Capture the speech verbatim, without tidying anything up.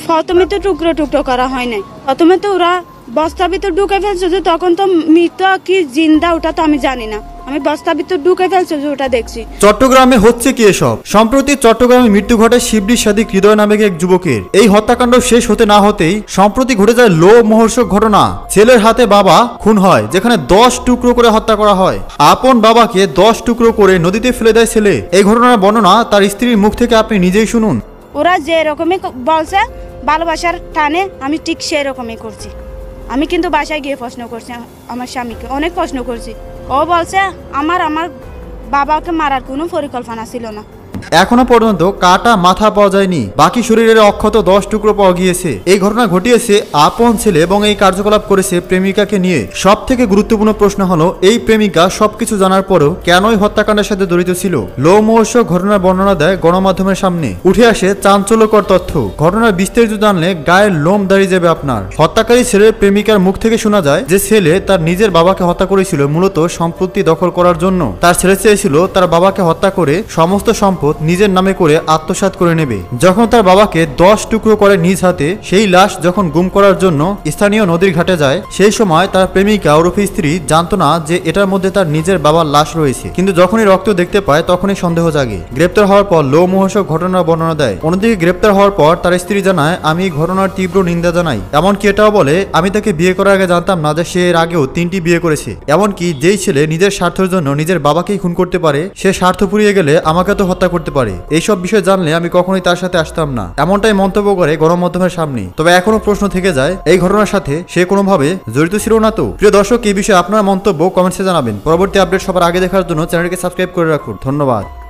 প্রথমে তো টুকরো টুকরো করা হয় নাই, প্রথমে তো ওরা বস্তার ভিতর ঢুকে ফেলছে, যে তখন তো মৃত কি জিন্দা ওটা তো আমি জানি না, আমি বস্তার ভিতর ঢুকে ফেলছে যে ওটা দেখছি। চট্টগ্রামে হচ্ছে কি এসব? সম্প্রতি চট্টগ্রামে মৃত্যু ঘটে শিবলি সাদিক হৃদয় নামে এক যুবকের। এই হত্যাকাণ্ড শেষ হতে না হতেই সম্প্রতি ঘটে যায় লোমহর্ষক ঘটনা। ছেলের হাতে বাবা খুন হয়, যেখানে দশ টুকরো করে হত্যা করা হয়। আপন বাবাকে দশ টুকরো করে নদীতে ফেলে দেয় ছেলে। এই ঘটনার বর্ণনা তার স্ত্রীর মুখ থেকে আপনি নিজেই শুনুন। ওরা যে রকমই বলছে ভালোবাসার টানে আমি ঠিক সেই রকমই করছি। আমি কিন্তু বাসায় গিয়ে প্রশ্ন করছি আমার স্বামীকে, অনেক প্রশ্ন করছি। ও বলছে আমার আমার বাবাকে মারার কোনো পরিকল্পনা ছিল না। এখনো পর্যন্ত কাটা মাথা পাওয়া যায়নি, বাকি শরীরের অক্ষত দশ টুকরো পাওয়া গিয়েছে। এই ঘটনা ঘটিয়েছে আপন ছেলে এবং এই কার্যকলাপ করেছে প্রেমিকাকে নিয়ে। সব থেকে গুরুত্বপূর্ণ প্রশ্ন হলো, এই প্রেমিকা সবকিছু জানার পরও কেনই হত্যাকাণ্ডের সাথে জড়িত ছিল? লোমহর্ষক ঘটনার বর্ণনা দেয় গণমাধ্যমের সামনে। উঠে আসে চাঞ্চল্যকর তথ্য। ঘটনার বিস্তারিত জানলে গায়ের লোম দাঁড়িয়ে যাবে আপনার। হত্যাকারী ছেলের প্রেমিকার মুখ থেকে শোনা যায় যে ছেলে তার নিজের বাবাকে হত্যা করেছিল মূলত সম্পত্তি দখল করার জন্য। তার ছেলে চেয়েছিল তার বাবাকে হত্যা করে সমস্ত সম্পদ নিজের নামে করে আত্মসাৎ করে নেবে। যখন তার বাবাকে দশ টুকরো করে নিজ হাতে সেই লাশ যখন গুম করার জন্য স্থানীয় নদীর ঘাটে যায়, সেই সময় তার প্রেমিকা ওরফে স্ত্রী জানতো না যে এটার মধ্যে তার নিজের বাবার লাশ রয়েছে। কিন্তু যখনই রক্ত দেখতে পায় তখনই সন্দেহ জাগে। গ্রেপ্তার হওয়ার পর লোমহর্ষক ঘটনার বর্ণনা দেয়। অন্যদিকে গ্রেপ্তার হওয়ার পর তার স্ত্রী জানায়, আমি ঘটনার তীব্র নিন্দা জানাই। এমনকি এটাও বলে, আমি তাকে বিয়ে করার আগে জানতাম না যে সে এর আগেও তিনটি বিয়ে করেছে। এমনকি যেই ছেলে নিজের স্বার্থের জন্য নিজের বাবাকেই খুন করতে পারে, সে স্বার্থ পুড়িয়ে গেলে আমাকে তো হত্যা করতে পারে। এইসব বিষয় জানলে আমি কখনোই তার সাথে আসতাম না, এমনটাই মন্তব্য করে গণমাধ্যমের সামনে। তবে এখনো প্রশ্ন থেকে যায়, এই ঘটনার সাথে সে কোনোভাবে জড়িত ছিল না তো? প্রিয় দর্শক, এই বিষয়ে আপনার মন্তব্য কমেন্টসে জানাবেন। পরবর্তী আপডেট সবার আগে দেখার জন্য চ্যানেলকে সাবস্ক্রাইব করে রাখুন। ধন্যবাদ।